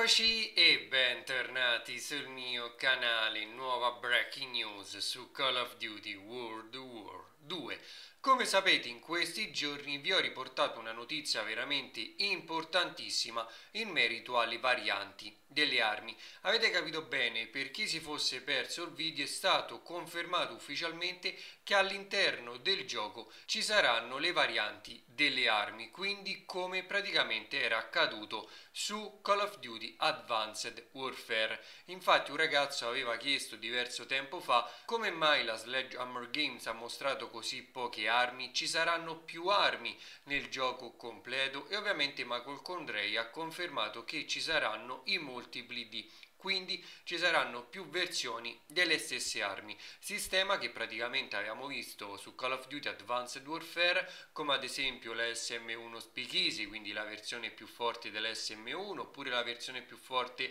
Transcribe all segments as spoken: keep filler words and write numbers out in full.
Eccoci e bentornati sul mio canale, nuova breaking news su Call of Duty World War due. Come sapete, in questi giorni vi ho riportato una notizia veramente importantissima in merito alle varianti delle armi. Avete capito bene, per chi si fosse perso il video è stato confermato ufficialmente che all'interno del gioco ci saranno le varianti delle armi, quindi come praticamente era accaduto su Call of Duty Advanced Warfare. Infatti un ragazzo aveva chiesto diverso tempo fa come mai la Sledgehammer Games ha mostrato così poche armi, ci saranno più armi nel gioco completo, e ovviamente Michael Condrey ha confermato che ci saranno i multipli di, quindi ci saranno più versioni delle stesse armi, sistema che praticamente abbiamo visto su Call of Duty Advanced Warfare, come ad esempio la S M uno Speakeasy, quindi la versione più forte dell'S M uno, oppure la versione più forte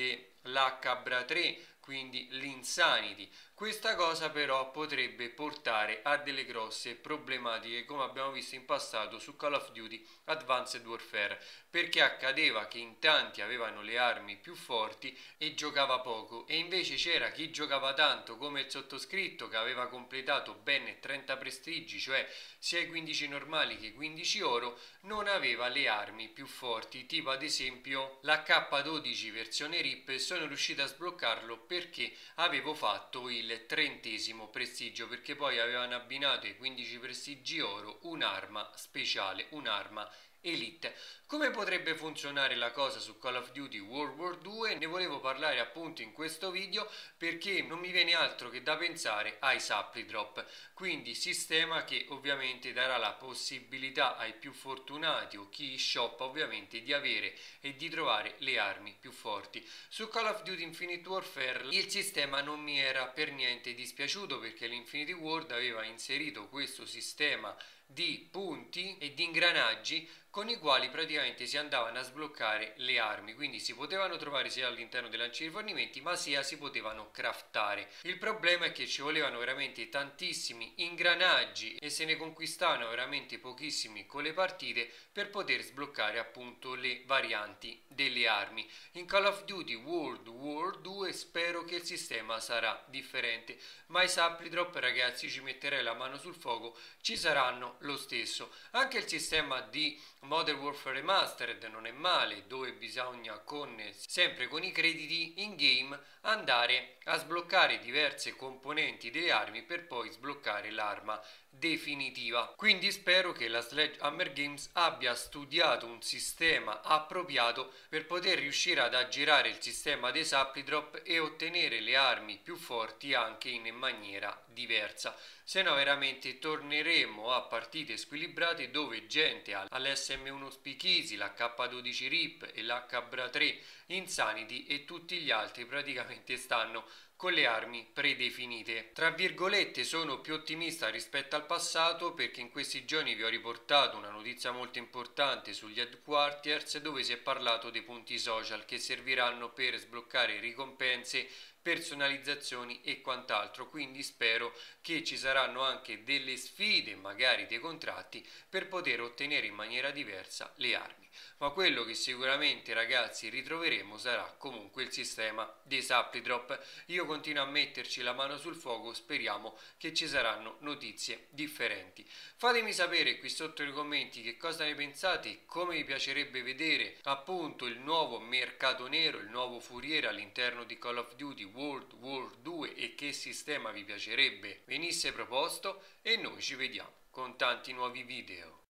dell'H B R A tre, quindi l'Insanity. Questa cosa però potrebbe portare a delle grosse problematiche, come abbiamo visto in passato su Call of Duty Advanced Warfare, perché accadeva che in tanti avevano le armi più forti e giocava poco, e invece c'era chi giocava tanto come il sottoscritto, che aveva completato ben trenta prestigi, cioè sia i quindici normali che i quindici oro, non aveva le armi più forti, tipo ad esempio l'H dodici versione R I P. Sono riuscito a sbloccarlo perché avevo fatto il trentesimo prestigio, perché poi avevano abbinato ai quindici prestigi oro un'arma speciale, un'arma Elite. Come potrebbe funzionare la cosa su Call of Duty World War due? Ne volevo parlare appunto in questo video, perché non mi viene altro che da pensare ai supply drop, quindi sistema che ovviamente darà la possibilità ai più fortunati o chi shoppa ovviamente di avere e di trovare le armi più forti. Su Call of Duty Infinite Warfare il sistema non mi era per niente dispiaciuto, perché l'Infinity Ward aveva inserito questo sistema di punti e di ingranaggi con i quali praticamente si andavano a sbloccare le armi, quindi si potevano trovare sia all'interno dei lancieri di rifornimenti, ma sia si potevano craftare. Il problema è che ci volevano veramente tantissimi ingranaggi e se ne conquistavano veramente pochissimi con le partite per poter sbloccare appunto le varianti delle armi. In Call of Duty World War due spero che il sistema sarà differente, ma i supply drop, ragazzi, ci metterei la mano sul fuoco, ci saranno lo stesso. Anche il sistema di Modern Warfare Remastered non è male, dove bisogna con, sempre con i crediti in game andare a sbloccare diverse componenti delle armi per poi sbloccare l'arma definitiva. Quindi spero che la Sledgehammer Games abbia studiato un sistema appropriato per poter riuscire ad aggirare il sistema dei supply drop e ottenere le armi più forti anche in maniera diversa. Se no veramente torneremo a partite squilibrate dove gente all'S M uno Speakeasy, l'H dodici R I P e l'H B R A tre Insanity e tutti gli altri praticamente stanno con le armi predefinite. Tra virgolette sono più ottimista rispetto al passato, perché in questi giorni vi ho riportato una notizia molto importante sugli headquarters, dove si è parlato dei punti social che serviranno per sbloccare ricompense, personalizzazioni e quant'altro, quindi spero che ci saranno anche delle sfide, magari dei contratti, per poter ottenere in maniera diversa le armi. Ma quello che sicuramente, ragazzi, ritroveremo sarà comunque il sistema dei supply drop. Io continuo a metterci la mano sul fuoco, speriamo che ci saranno notizie differenti. Fatemi sapere qui sotto nei commenti che cosa ne pensate, come vi piacerebbe vedere appunto il nuovo mercato nero, il nuovo furiere all'interno di Call of Duty World War due, e che sistema vi piacerebbe venisse proposto, e noi ci vediamo con tanti nuovi video.